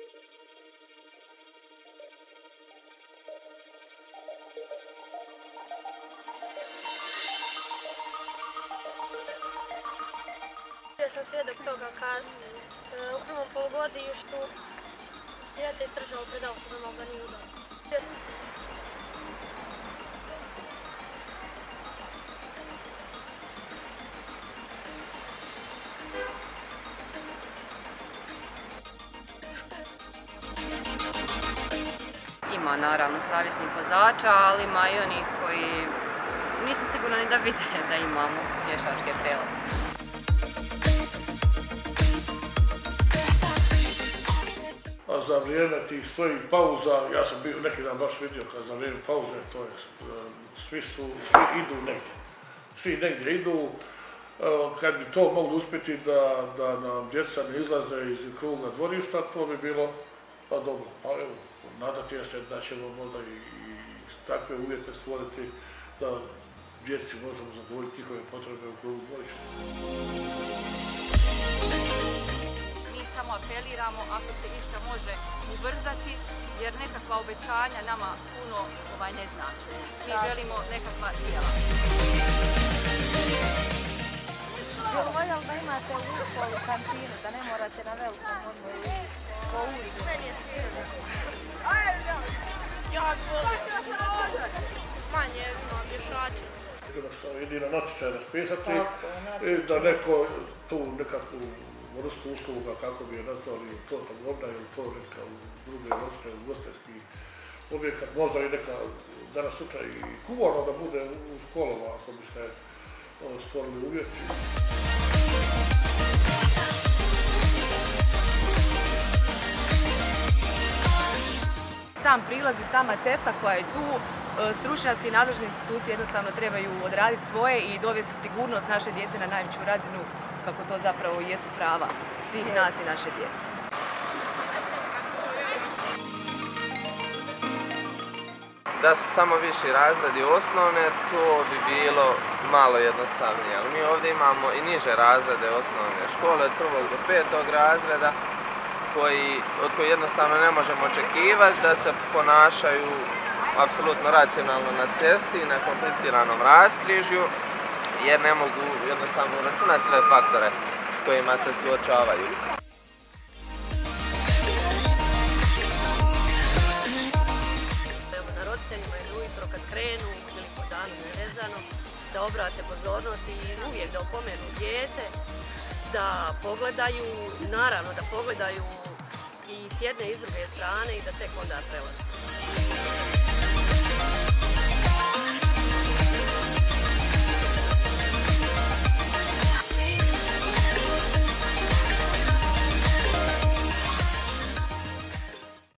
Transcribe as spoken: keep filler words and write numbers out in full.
Ja sam svjedok toga kad u prvom polugodištu dijete istražilo predavku da moga nije udao. Ima naravno savjesnih vozača, ali ima i onih koji nisam sigurna ni da vide da imamo pješačke prelaze. A za vrijeme tih svojih pauza, ja sam bio neki dan baš vidio kad za vrijeme pauze, to je, svi su, svi idu negdje. Svi negdje idu. Kad bi to mogli uspjeti da, da nam djeca ne izlaze iz kruga dvorišta, to bi bilo pa dobro. Pa evo, nadati se da ćemo možda i, i takve uvjete stvoriti da djeci možemo zadovoljiti njihove potrebe u krugu dvorišta. Mi samo apeliramo ako se išta može ubrzati, jer nekakva obećanja nama puno ovaj, ne znači. Mi želimo nekakva djela. Jel voljeli da imate u školu kantinu, da ne morate na velikom odmoru po ulici? Ja volim manje imam pješača. Jednostavno jedino natječaj raspisati i da neko tu nekakvu vrstu usluga, kako bi je nazvali, to trgovna ili to neka druge vrste ugostiteljskih objekat, možda i neka danas sutra i kuvarno da bude u školama ako bi se stvorili uvjeti. Sam prilaz i sama cesta koja je tu, stručnjaci i nadležne institucije jednostavno trebaju odraditi svoje i dovesti sigurnost naše djece na najveću razinu, kako to zapravo jesu prava svih nas i naše djece. Da su samo viši razredi osnovne, to bi bilo malo jednostavnije, ali mi ovdje imamo i niže razrede osnovne škole, od prvog do petog razreda, koji, od koji jednostavno ne možemo očekivati da se ponašaju apsolutno racionalno na cesti, na kompliciranom raskrižju, jer ne mogu jednostavno računati sve faktore s kojima se suočavaju. Evo, na roditeljima je ujutro kad krenu ili po danu nevezano, da obrate pozornost i uvijek da opomenu dijete, da pogledaju, naravno da pogledaju i s jedne i s druge strane i da tek onda prelaze.